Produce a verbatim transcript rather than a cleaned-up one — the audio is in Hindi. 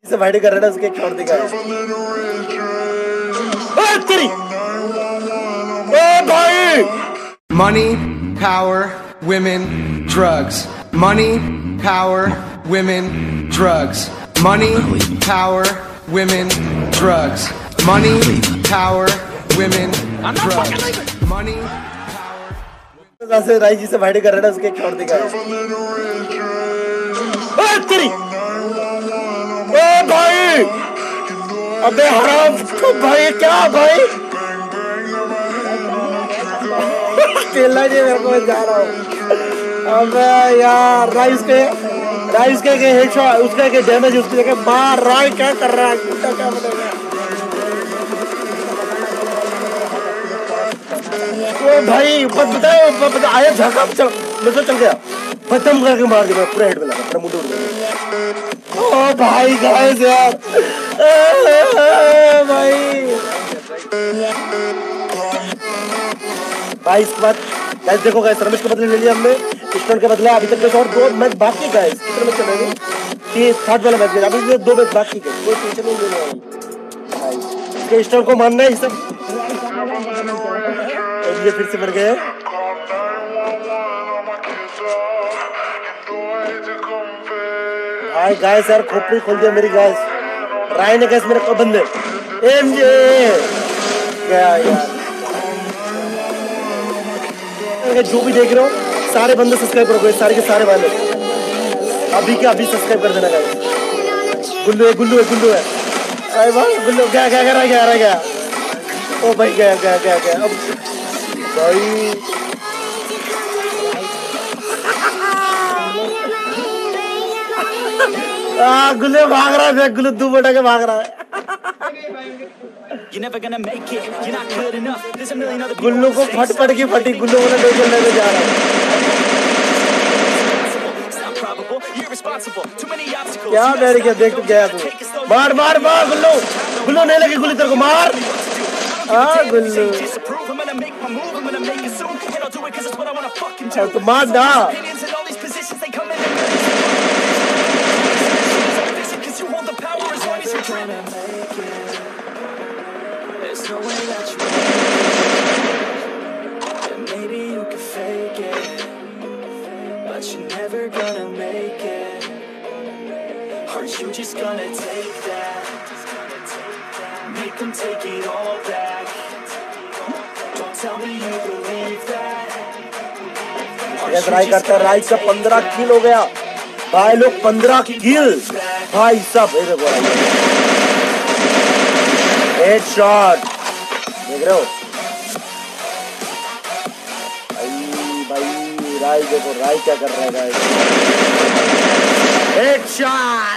से भाई कर रहा है उसके छोड़ देगा तेरी ओ भाई। Money, power, women, drugs. Money, power, women, drugs. Money, power, women, drugs. Money, power, women, drugs. Money, power. से राई जी से भाई कर रहा है उसके छोड़ देगा तेरी ओ भाई। अबे हराम भाई क्या भाई केला जी मेरे को जा रहा हूँ। अबे यार राइस के राइस के के हेडशॉट उसका के डैमेज उसकी जगह मार रहा है। क्या कर रहा है क्या क्या बनेगा ओ भाई बताओ बता आया झटका चल मैं तो चल गया खत्म करके मार दिया पूरा हेड में लगा पूरा मुंह उड़ गया। ओ भाई गाइस यार भाई भाई इसके बाद गाइस देखो गाइस रमेश के बदले ले लिया हमने स्टोन के बदले अभी तक और दो मैच बाकी गाइस कितने मैच चलेंगे कि थर्ड वाला मैच अभी दो मैच बाकी है कोई टेंशन नहीं लेने वाली भाई इसके स्टोन को मारना है ये सब ये फिर से मर गए। भाई गाइस यार खोपड़ी खोल दिया मेरी गाइस राय ने गाइस मेरे को बंदे एमजे क्या यार जो भी देख रहे हो सारे बंदे सब्सक्राइब करो सारे के सारे वाले अभी के अभी सब्सक्राइब कर देना गाइस। गुल्लू है गुल्लू है गुल्लू है अरे वाह गुल्लू क्या क्या कर रहा क्या रहा क्या ओ भाई गया गया गया गया अब भाई आ गुल्लू भाग रहा है गुल्लू दो बटा के भाग रहा है गुल्लू को फट फट की फटी गुल्लू वाला डोर चलने में जा रहा है क्या मेरे क्या देख गया तू मार मार मार गुल्लू गुल्लू नहीं लगी गुल्ली तेरे को मार हाँ गुल्लू तो मार ना You just gonna take that, make them take it all back. Don't tell me you believe that. Try करता है राइट का पंद्रह किल हो गया भाई लोग पंद्रह किल भाई सब हेडशॉट देख रहे हो भाई भाई राय देखो राय क्या कर रहा है गाइस हेडशॉट